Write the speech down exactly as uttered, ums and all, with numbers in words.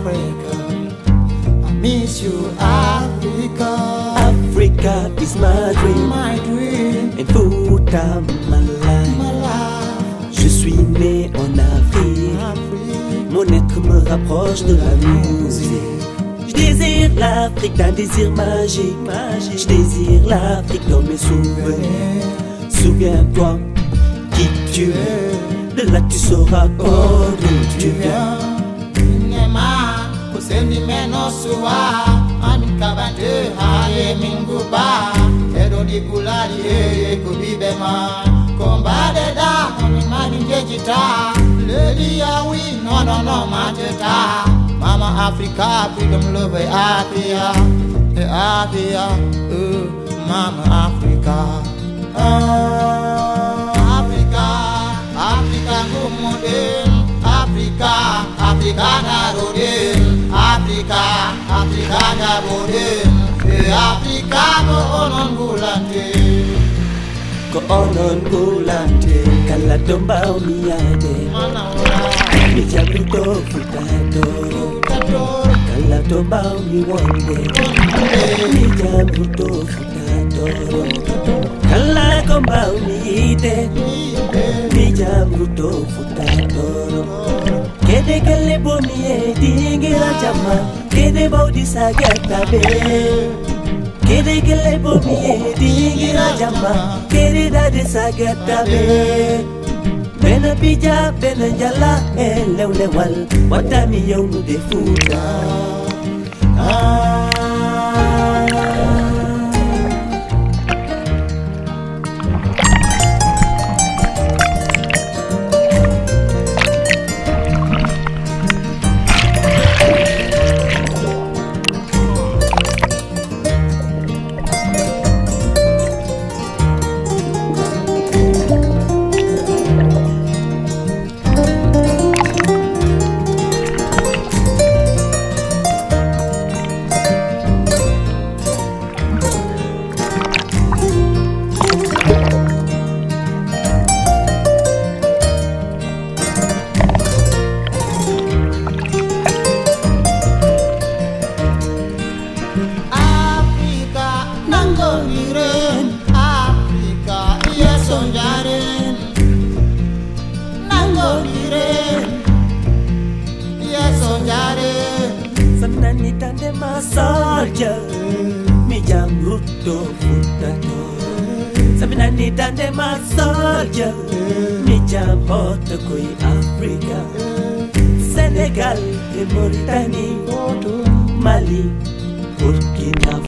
Africa. I miss you, Africa. Africa is my dream, My dream, and Fouta my life. my life, Je suis né en Afrique, Africa. mon être me rapproche de la musique. Je désire l'Afrique d'un désir magique, magique. Je désire l'Afrique dans mes souvenirs. Souviens-toi qui tu es, de là tu sauras oh, d'où tu viens. Nema kusendi meno suwa amikabante haye minguba edo dikulali ye kubibema kombade da mimani jejita lady yawi no no no mateta mama Africa freedom love Africa Africa uh, mama Africa uh, Africa Africa gumudin Africa Africa narodin Africa Africa narodin Africa ko onon gulante Ko onon gulante kala domba umiyade mana ora mi jabito futadoro kala domba umiwonde mi jabito futadoro kala domba umiyide mi jabito futadoro kede kele bomiye dingira jama kede baudi sagata be kede kele bomiye dingira jama kede dade sagata be bena bija bena jala elewle wal watami yawnu de futa ah Sananitande masolja mi jam ruto futato Sananitande masolja mi jam hot koi Africa Senegal et Mauritanie Mali Burkina